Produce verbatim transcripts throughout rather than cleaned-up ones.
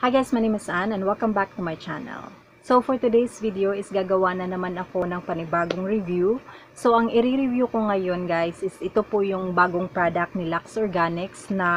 Hi guys, my name is Anne and welcome back to my channel. So for today's video is gagawa na naman ako ng panibagong review. So ang i-review ko ngayon guys is ito po yung bagong product ni Lux Organics na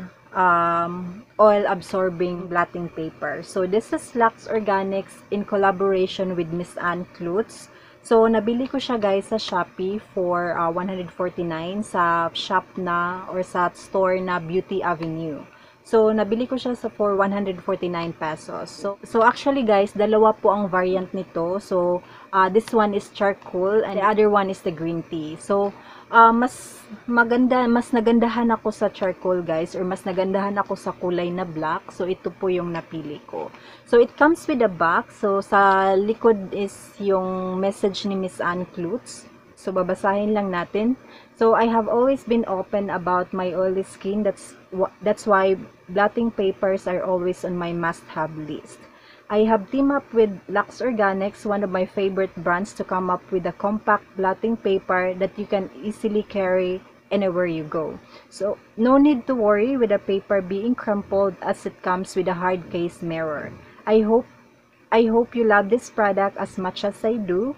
um, oil absorbing blotting paper. So this is Lux Organics in collaboration with Miss Anne Klutz. So nabili ko siya guys sa Shopee for uh, one hundred forty-nine sa shop na or sa store na Beauty Avenue. So, nabili ko siya sa for one hundred forty-nine pesos. So, so actually guys, dalawa po ang variant nito. So, uh, this one is charcoal and the other one is the green tea. So, uh, mas maganda, mas nagandahan ako sa charcoal guys, or mas nagandahan ako sa kulay na black. So, ito po yung napili ko. So, it comes with a box. So, sa likod is yung message ni Miss Anne Klutz. So, babasahin lang natin. So, I have always been open about my oily skin. That's that's why blotting papers are always on my must-have list. I have teamed up with Lux Organics, one of my favorite brands, to come up with a compact blotting paper that you can easily carry anywhere you go. So, no need to worry with the paper being crumpled as it comes with a hard case mirror. I hope I hope you love this product as much as I do.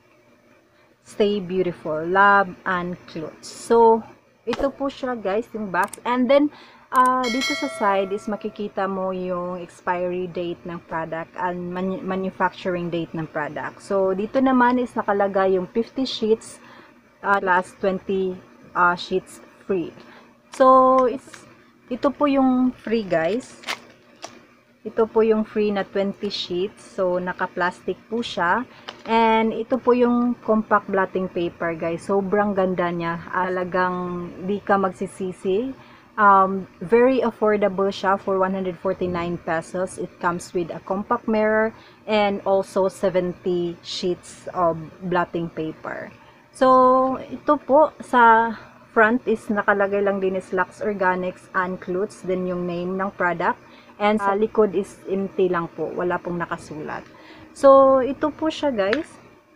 Stay beautiful. Love, Anne Klutz. So, ito po siya guys, yung box. And then, uh, dito sa side is makikita mo yung expiry date ng product and man manufacturing date ng product. So, dito naman is nakalagay yung fifty sheets uh, plus twenty uh, sheets free. So, it's, ito po yung free guys. Ito po yung free na twenty sheets. So, naka-plastic po siya. And ito po yung compact blotting paper guys. Sobrang ganda niya. Alagang di ka magsisisi. Um, very affordable siya for one hundred forty-nine pesos. It comes with a compact mirror and also seventy sheets of blotting paper. So, ito po sa front is nakalagay lang din is Lux Organics Anne Klutz. Then yung name ng product. And sa likod is empty lang po. Wala pong nakasulat. So, ito po siya guys.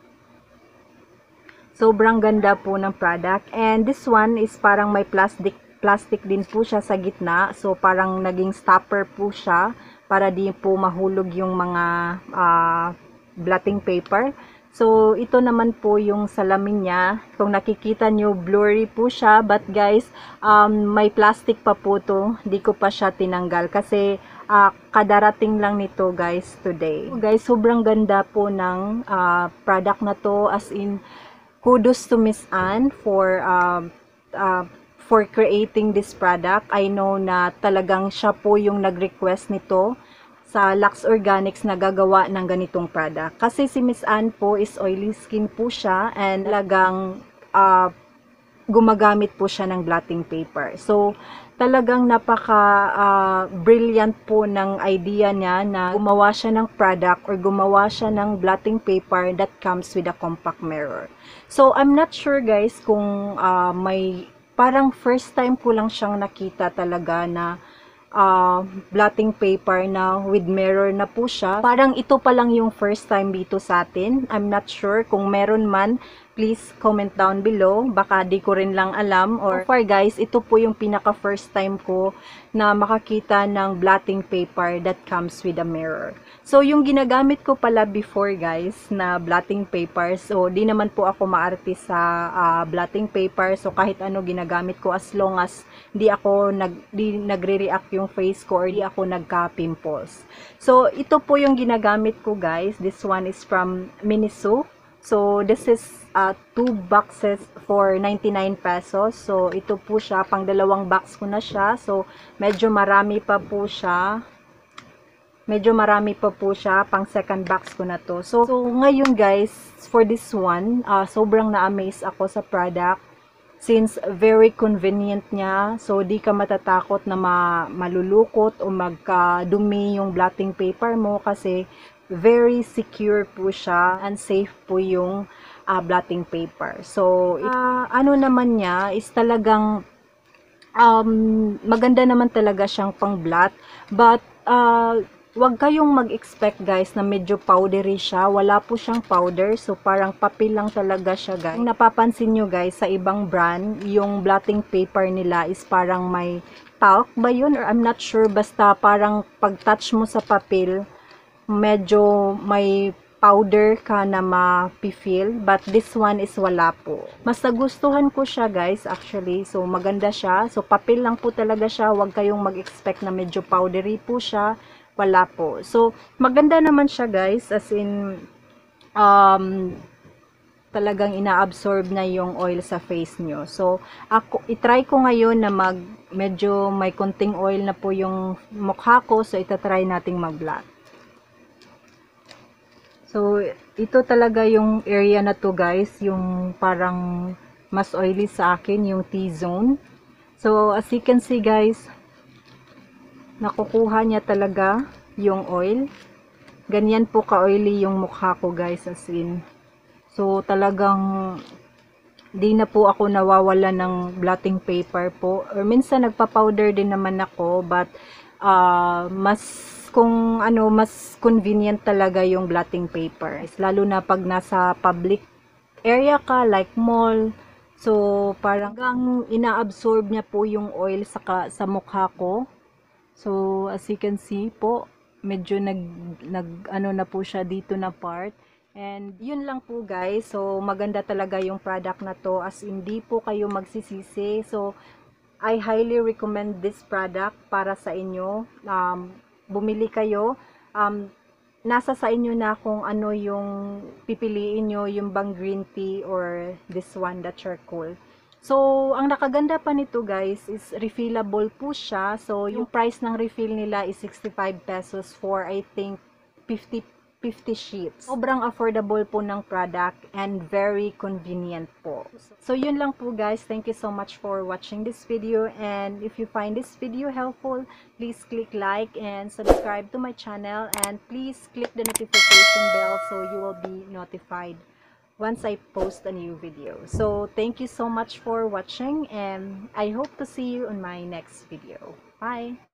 Sobrang ganda po ng product. And this one is parang may plastic, plastic din po siya sa gitna. So, parang naging stopper po siya para di po mahulog yung mga uh, blotting paper. So, ito naman po yung salamin niya. Kung nakikita nyo, blurry po siya. But guys, um, may plastic pa po to. Di ko pa siya tinanggal kasi uh, kadarating lang nito guys today. So, guys, sobrang ganda po ng uh, product na to. As in, kudos to Miss Anne for uh, uh, for creating this product. I know na talagang siya po yung nag-request nito sa Lux Organics na gagawa ng ganitong product. Kasi si Miss Anne po is oily skin po siya and talagang uh, gumagamit po siya ng blotting paper. So, talagang napaka uh, brilliant po ng idea niya na gumawa siya ng product or gumawa siya ng blotting paper that comes with a compact mirror. So, I'm not sure guys kung uh, may parang first time ko lang siyang nakita talaga na Uh, blotting paper na with mirror na po siya. Parang ito pa lang yung first time dito sa atin. I'm not sure kung meron man, please comment down below. Baka di ko rin lang alam. Or so far guys, ito po yung pinaka first time ko na makakita ng blotting paper that comes with a mirror. So yung ginagamit ko pala before guys na blotting paper, so di naman po ako maarte sa uh, blotting paper. So kahit ano ginagamit ko as long as di ako nag di nagre-react yung face ko or di ako nagka-pimples. So ito po yung ginagamit ko guys. This one is from Miniso. So this is uh, two boxes for ninety-nine pesos. So ito po siya, pang dalawang box ko na siya. So medyo marami pa po siya. Medyo marami pa po siya, pang second box ko na to. So, so ngayon guys, for this one, uh, sobrang na-amaze ako sa product. Since very convenient niya, so di ka matatakot na ma malulukot o magkadumi yung blotting paper mo kasi very secure po siya and safe po yung uh, blotting paper. So, uh, ano naman niya is talagang um, maganda naman talaga siyang pang blot. But, uh, wag kayong mag-expect guys na medyo powdery siya. Wala po siyang powder. So parang papel lang talaga siya guys. Kung napapansin nyo guys sa ibang brand, yung blotting paper nila is parang may talc ba yun? Or I'm not sure. Basta parang pag-touch mo sa papel, medyo may powder ka na ma-feel. But this one is wala po. Mas nagustuhan ko siya guys actually. So maganda siya. So papel lang po talaga siya. Wag kayong mag-expect na medyo powdery po siya. Wala po. So, maganda naman siya guys, as in, um, talagang ina-absorb na yung oil sa face nyo. So, ako, itry ko ngayon na mag, medyo may konting oil na po yung mukha ko. So, itatry nating mag-blot. So, ito talaga yung area na to guys, yung parang mas oily sa akin, yung T-zone. So, as you can see guys, nakukuha niya talaga yung oil. Ganyan po ka-oily yung mukha ko guys, as in. So talagang di na po ako nawawala ng blotting paper po. Or minsan nagpa-powder din naman ako, but uh, mas kung ano, mas convenient talaga yung blotting paper. Lalo na pag nasa public area ka, like mall. So parang ina-absorb niya po yung oil sa, sa mukha ko. So, as you can see po, medyo nag, nag ano na po siya dito na part. And, yun lang po guys. So, maganda talaga yung product na to. As hindi po kayo magsisisi. So, I highly recommend this product para sa inyo. Um, bumili kayo. Um, nasa sa inyo na kung ano yung pipiliin nyo, yung bang green tea or this one, the charcoal. So, ang nakaganda pa nito guys is refillable po siya. So, yung price ng refill nila is sixty-five pesos for I think fifty, fifty sheets. Sobrang affordable po ng product and very convenient po. So, yun lang po guys. Thank you so much for watching this video. And if you find this video helpful, please click like and subscribe to my channel. And please click the notification bell so you will be notified once I post a new video. So, thank you so much for watching and I hope to see you on my next video. Bye!